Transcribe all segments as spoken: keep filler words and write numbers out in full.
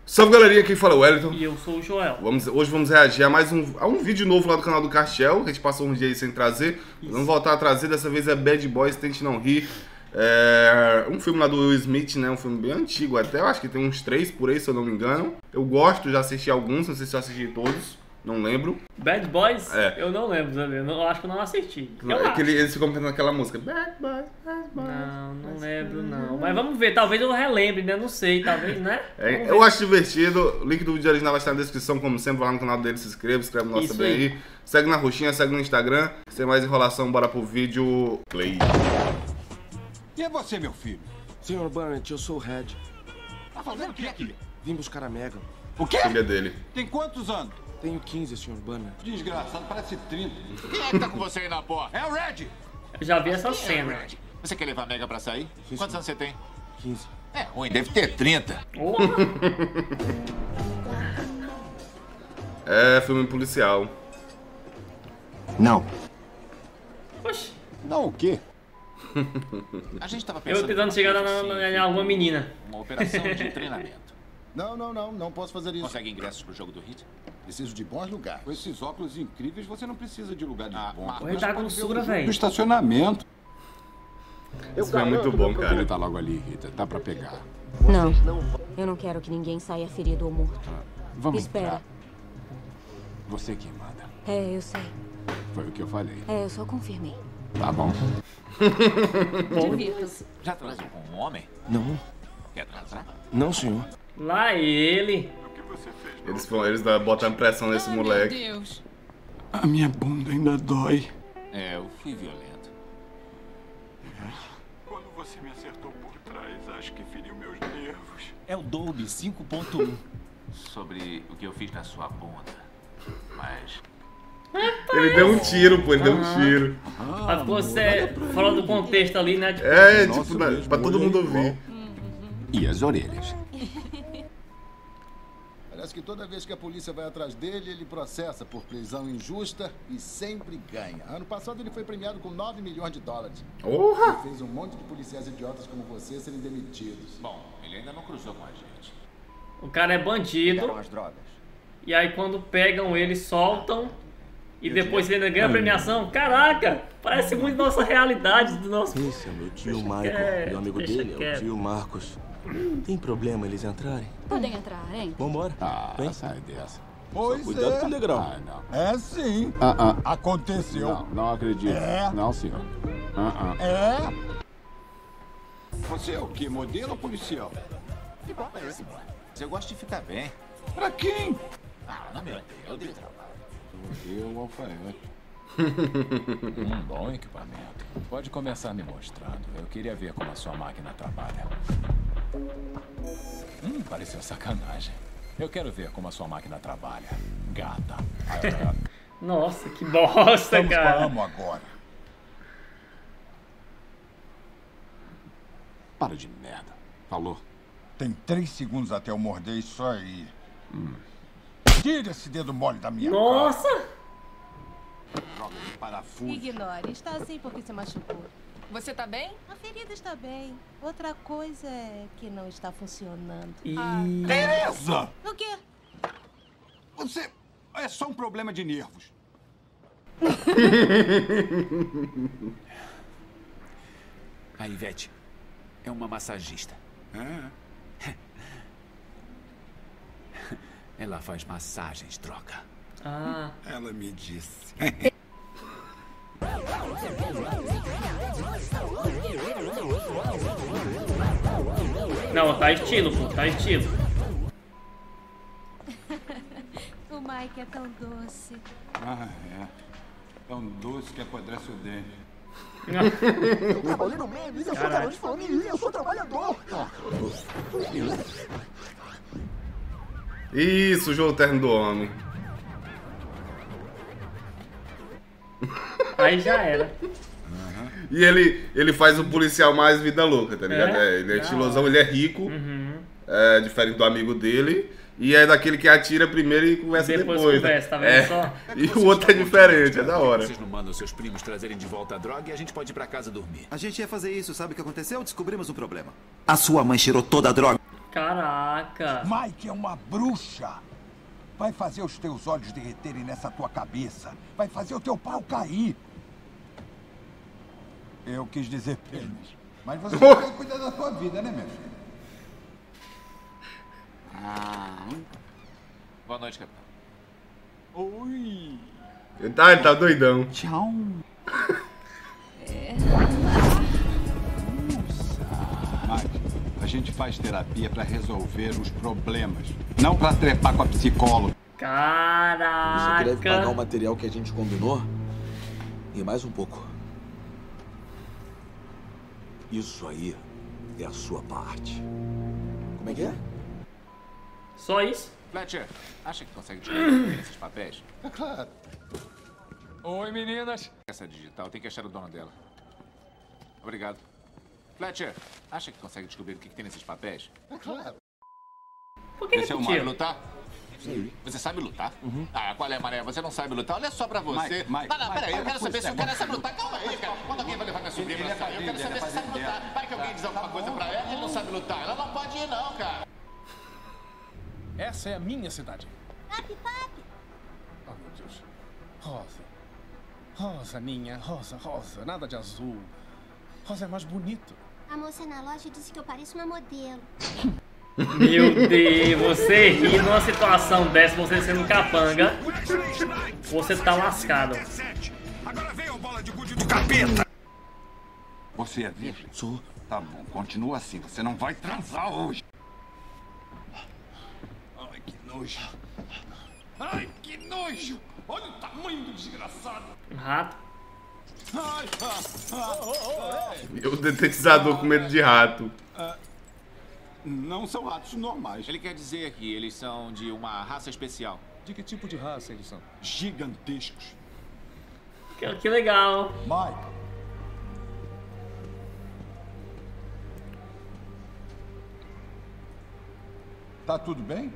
Salve galerinha, quem fala é o Wellington. E eu sou o Joel. Vamos, hoje vamos reagir a mais um, a um vídeo novo lá do canal do Cartel, que a gente passou um dia aí sem trazer. Isso. Vamos voltar a trazer, dessa vez é Bad Boys, Tente Não Rir. É um filme lá do Will Smith, né? Um filme bem antigo até, eu acho que tem uns três por aí, se eu não me engano. Eu gosto, já assisti alguns, não sei se eu assisti todos, não lembro. Bad Boys? É. Eu não lembro, eu não, acho que eu não assisti. Não, eu é que ele, eles ficam cantando aquela música. Bad Boys, Bad Boys. Não, não lembro não. Mas vamos ver, talvez eu relembre, né? Não sei, talvez, né? É, eu acho divertido. O link do vídeo original vai estar na descrição, como sempre, vai lá no canal dele, se inscreva, se inscreve no nosso também aí. Segue na roxinha, segue no Instagram. Sem mais enrolação, bora pro vídeo. Play. Quem é você, meu filho? senhor Barnett, eu sou o Red. Tá fazendo o que aqui? Vim buscar a Megan. O quê? Filha dele. Tem quantos anos? Tenho quinze, senhor Barnett. Desgraçado, parece trinta. Quem é que tá com você aí na porta? É o Red! Eu já vi essa Quem cena. é o Red? Você quer levar a Mega pra sair? Sim, Quantos sim. anos você tem? quinze. É ruim, deve ter trinta. Oh. É filme policial. Não. Oxi. Não, o quê? A gente tava Eu pensando... tentando chegar na, na, na, em alguma menina. Uma operação de treinamento. Não, não, não, não posso fazer isso. Consegue ingressos pro jogo do Hit? Preciso de bons lugares. Com esses óculos incríveis, você não precisa de lugar de Ah, bom. Marcos, Ele tá com sura, velho. No estacionamento. Esse filme é muito bom, Ele cara. tá logo ali, Rita. Dá pra pegar. Não, eu não quero que ninguém saia ferido ou morto. Vamos Espera. entrar. Você que manda. É, eu sei. Foi o que eu falei. É, eu só confirmei. Tá bom. Divirta-se. já transou com um homem? Não. Quer transar? Não, senhor. Lá ele. Eles, eles dão- botam pressão nesse moleque. Deus. A minha bunda ainda dói. É, eu fui violento. Quando você me acertou por trás, acho que feriu meus nervos. É o Dolby cinco ponto um. Sobre o que eu fiz na sua bunda. Mas... Ele deu um tiro, pô, ele deu um tiro. Mas ficou você fora do contexto ali, né? Tipo, É, Nossa, tipo, na- mesmo, pra todo olha mundo igual. ouvir. E as orelhas? Parece que toda vez que a polícia vai atrás dele, ele processa por prisão injusta e sempre ganha. Ano passado ele foi premiado com nove milhões de dólares. Porra! Ele fez um monte de policiais idiotas como você serem demitidos. Bom, ele ainda não cruzou com a gente. o cara é bandido. as drogas. E aí quando pegam ele, soltam. E depois ele ainda ganha a premiação. Caraca! Parece muito nossa realidade do nosso. Esse é meu tio Michael. quieto, E o amigo deixa dele é o quieto. tio Marcos. Tem problema eles entrarem? Podem entrar, hein? Vambora. Ah, Vem. sai dessa. Pois Cuidado com o negrão. Ah, não. É sim. Ah, ah. Aconteceu. Não, não acredito. É? Não, senhor. Ah, ah. É? Você é o quê? Modelo ou policial? Que bom é esse, Você gosta de ficar bem. Pra quem? Ah, não me eu dei trabalho. Eu, alfaiate. Um bom equipamento. Pode começar me mostrando. Eu queria ver como a sua máquina trabalha. Hum, pareceu sacanagem. Eu quero ver como a sua máquina trabalha. Gata. Nossa, que bosta, cara. Vamos agora. Para de merda. Falou. Tem três segundos até eu morder isso aí. Tira esse dedo mole da minha Nossa! Droga de parafuso. Ignore, está assim porque se machucou. Você tá bem? A ferida está bem. Outra coisa é que não está funcionando. E... Tereza! O quê? Você... É só um problema de nervos. A Ivete é uma massagista. É. Ela faz massagens, troca. Ah, Ela me disse. não, tá estilo, pô, tá estilo. O Mike é tão doce. Ah, é. Tão doce que apodrece o dente. Trabalhei no meio, eu sou garoto de família, eu sou trabalhador. Isso, o jogo terno do homem. Aí já era. E ele, ele faz o policial mais vida louca, tá ligado? É? É, ele é Da estilosão, hora. ele é rico, Uhum. é diferente do amigo dele. E é daquele que atira primeiro e conversa Depois depois. conversa, tá vendo É. só? E o outro é diferente, é da hora. Vocês não mandam seus primos trazerem de volta a droga e a gente pode ir pra casa dormir. A gente ia fazer isso, sabe o que aconteceu? Descobrimos um problema. A sua mãe cheirou toda a droga. Caraca. Mike é uma bruxa. Vai fazer os teus olhos derreterem nessa tua cabeça. Vai fazer o teu pau cair. Eu quis dizer pênis. Mas você tem que cuidar da tua vida, né, meu filho? Ah. Boa noite, capitão. Oi. Ele tá, ele tá doidão. Tchau. Mike, a gente faz terapia pra resolver os problemas, não pra trepar com a psicóloga. Caraca. Você deve pagar o material que a gente combinou e mais um pouco. Isso aí é a sua parte. Como é que é? Só isso? Fletcher, acha que consegue descobrir esses papéis? É claro. Oi, meninas. Essa digital, tem que achar o dono dela. Obrigado. Fletcher, acha que consegue descobrir o que, que tem nesses papéis? É claro. Por que Esse é o repetiu? Mario lutar? Sim. Você sabe lutar? Uhum. Ah, qual é, Mané? Você não sabe lutar? Olha só pra você. Mike, Mike, não, não, Mike, peraí, eu Mike, quero saber Mike, se o cara sabe lutar. Calma aí, cara. Quando alguém vai levar minha sobrinha pra sair, eu quero saber se sabe lutar. Vai que alguém diz alguma coisa pra ela e ele não sabe lutar. Ela não pode ir, não, cara. Essa é a minha cidade. Papi, papi. Oh, meu Deus. Rosa. Rosa, minha. Rosa, rosa. Nada de azul. Rosa é mais bonito. A moça na loja disse que eu pareço uma modelo. Meu Deus, você ri numa situação dessa, você sendo capanga, você tá lascado. Agora vem a bola de gude do capeta. Você é virgem? Sou. Tá bom, continua assim. Você não vai transar hoje. Ai, que nojo. Ai, que nojo. Olha o tamanho do desgraçado. Um rato. Ai, ah, ah, ah, E o detetizador com medo de rato. ah, não são ratos normais. Ele quer dizer que eles são de uma raça especial. De que tipo de raça eles são? Gigantescos. Que, que legal. Mike. Tá tudo bem?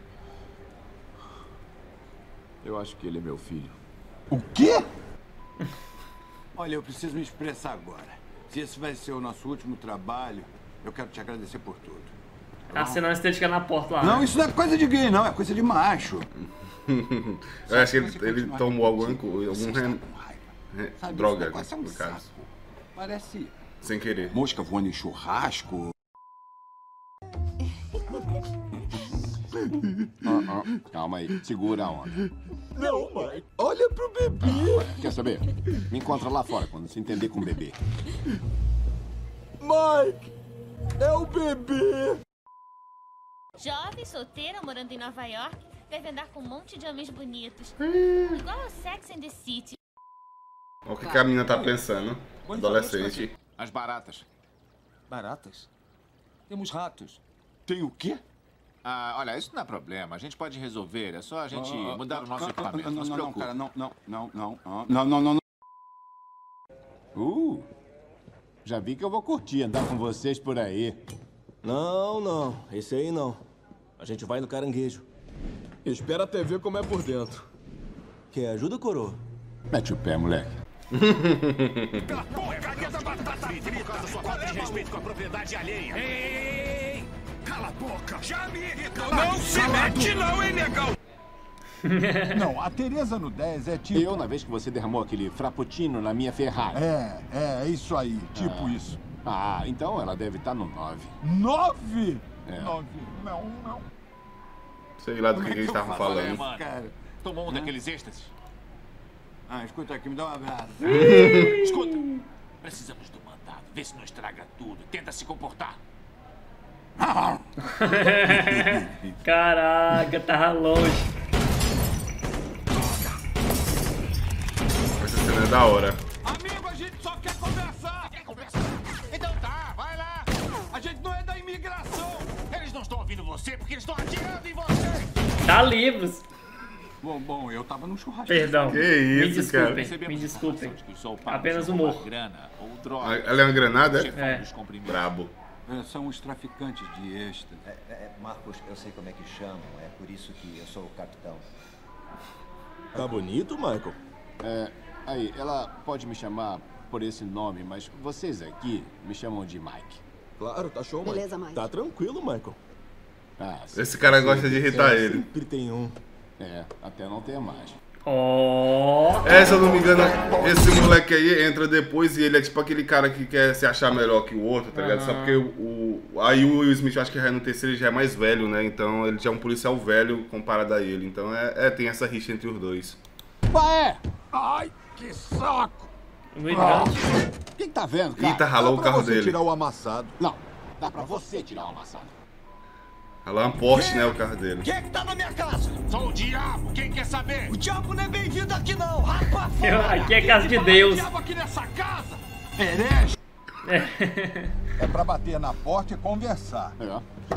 Eu acho que ele é meu filho. O quê? Olha, eu preciso me expressar agora. Se esse vai ser o nosso último trabalho, eu quero te agradecer por tudo. Assinar a estética na porta lá. Não, isso não é coisa de gay, não. É coisa de macho. Eu acho que ele, ele tomou algum, algum rem... re- Sabe, droga, esse negócio é um no caso. saco. Parece Sem querer. mosca voando em churrasco. Ah, ah, calma aí, segura a onda. Não, Mike. Olha pro bebê. Ah, quer saber? Me encontra lá fora quando se entender com o bebê. Mike, é o bebê. Jovem, solteira, morando em Nova York, deve andar com um monte de homens bonitos. Hum. Igual ao Sex and the City. Olha o que, que a menina tá pensando. Adolescente. As baratas. Baratas? Temos ratos. Tem o quê? Ah, olha, isso não é problema. A gente pode resolver. É só a gente Ah, ah, mudar o nosso ah, equipamento. ah, Não, Não, se não, não, preocupe. cara, não, não, não, não, ah, não, não, não, não. Uh, já vi que eu vou curtir andar com vocês por aí. Não, não. Esse aí não. A gente vai no caranguejo. Espera até ver como é por dentro. Quer ajuda, coroa? Mete o pé, moleque. Por causa da sua falta de respeito com a propriedade alheia. Ei, cala a boca. Já me irritou. Não se mete não, hein, negão. Não, a Teresa no dez é tipo... Eu, na vez que você derramou aquele frappuccino na minha Ferrari. É, é, é isso aí, tipo Ah. isso. Ah, então ela deve estar no nove. Nove? É. Nove, não, não. Sei lá do que, Como é que eles que eu estavam faço, falando. mano? Cara. Tomou um daqueles êxtases? Ah, escuta aqui, me dá um abraço. Escuta, precisamos do mandado. Vê se não estraga tudo. Tenta se comportar. Caraca, tava longe. Essa cena é da hora. Amigo, a gente só quer conversar. Quer conversar? Então tá, vai lá. A gente não é da imigração. Eles não estão ouvindo você porque eles estão atirando em você. Tá livros. Bom, bom, eu tava num churrasco. Perdão. Que me isso, cara. desculpem, me desculpem. Que o sol paga Apenas por roubar humor. Grana ou Ah, droga. ela é uma granada? Chefão É. dos comprimidos. Brabo. É, são os traficantes de êxtase. É, é, Marcos, eu sei como é que chamam, é por isso que eu sou o capitão. Tá bonito, Michael? É, aí, ela pode me chamar por esse nome, mas vocês aqui me chamam de Mike. Claro, tá show, Beleza, Mike. Tá tranquilo, Michael. Ah, Esse cara gosta de irritar ele. Sempre tem um. É, até não ter mais. Oh. É, se eu não me engano, esse moleque aí entra depois e ele é tipo aquele cara que quer se achar melhor que o outro, tá ligado? Uhum. Só porque o, o, aí o Will Smith, eu acho que já no terceiro ele já é mais velho, né? Então ele já é um policial velho comparado a ele. Então é, é tem essa rixa entre os dois. Vai! Ai, que saco! Ah. Quem tá vendo, cara? Eita, ralou o carro você dele. tirar o amassado. Não, dá pra você tirar o amassado. Ralou uma Porsche, né, o carro dele. Quem é que tá na minha casa? Sou o diabo, quem quer saber? O diabo não é bem-vindo aqui não, rapa fora! Aqui é casa de Deus. O diabo aqui nessa casa! Herege! É pra bater na porta e conversar. É.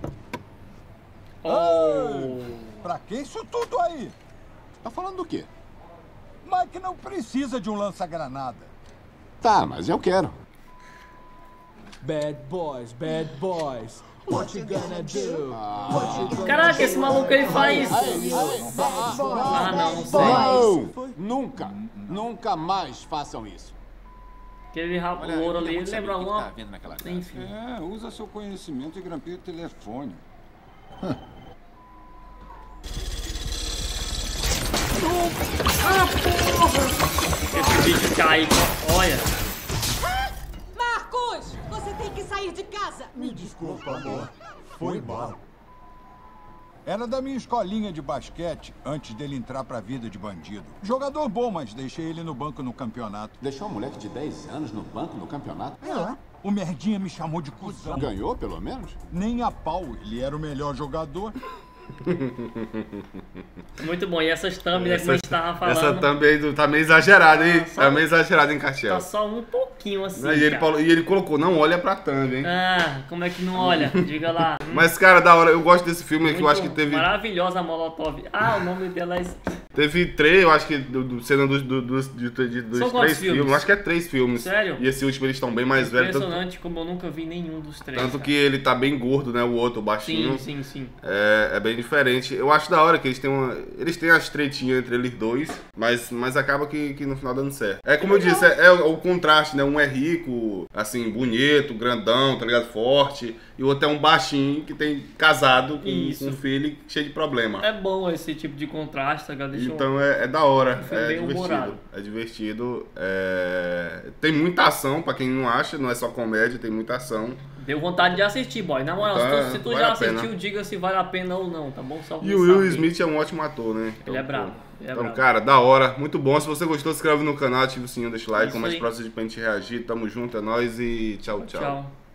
Oh. Pra que isso tudo aí? Tá falando do quê? Mike não precisa de um lança-granada. Tá, mas eu quero. Bad boys, bad boys. What you gonna do? What you gonna Caraca, esse maluco ele faz. Ah, não, sei. Não! Nunca, nunca mais façam isso. Aquele rabo o ouro ali, ele lembra uma. Enfim. É, usa seu conhecimento e grampeia o telefone. Esse bicho cai, olha. Marcos, você tem que sair de casa. Me desculpa, amor. Foi mal. Era da minha escolinha de basquete antes dele entrar pra vida de bandido. Jogador bom, mas deixei ele no banco no campeonato. Deixou um moleque de dez anos no banco no campeonato? É. O Merdinha me chamou de cuzão. Ganhou, pelo menos? Nem a pau, ele era o melhor jogador. Muito bom, e essas thumb, né, como a gente tava falando. Essa thumb aí do- tá meio exagerada, hein? só- Tá meio exagerada, hein, Castiel? Tá só um pouquinho assim. E ele, cara. falou- e ele colocou, não olha pra thumb, hein? Ah, como é que não olha? Diga lá. Mas, cara, da hora, eu gosto desse filme que eu Muito acho que teve, Maravilhosa a Molotov. Ah, o nome dela é. teve três, eu acho que, do, do, cena dos, do, dos, de, de, dos São quantos três filmes? filmes. Eu acho que é três filmes. Sério? E esse último eles estão bem mais velhos. Tanto, Impressionante como eu nunca vi nenhum dos três. tanto cara. que ele tá bem gordo, né? O outro, o baixinho. Sim, sim, sim. É, é bem diferente. Eu acho da hora que eles têm uma. Eles têm as tretinhas entre eles dois, mas, mas acaba que, que no final dando certo. É como eu disse, é, é o, o contraste, né? Um é rico, assim, bonito, grandão, tá ligado? Forte. E o outro é um baixinho que tem casado com, Isso. com um filho cheio de problema. É bom esse tipo de contraste, tá ligado? Deixa Então é, é da hora, filme é bem divertido. humorado. É divertido. é- Tem muita ação, pra quem não acha, não é só comédia, tem muita ação. Deu vontade de assistir, boy. Na moral, Então, se tu, se tu vale já a pena. assistiu, diga se vale a pena ou não, tá bom? Só pra E o você Will saber. Smith é um ótimo ator, né? Ele é brabo. Ele é Então, brabo. cara, da hora, muito bom. Se você gostou, se inscreve no canal, ativa o sininho, deixa o like, Isso comente aí. próximo de pra gente reagir. Tamo junto, é nóis e tchau, tchau. Tchau.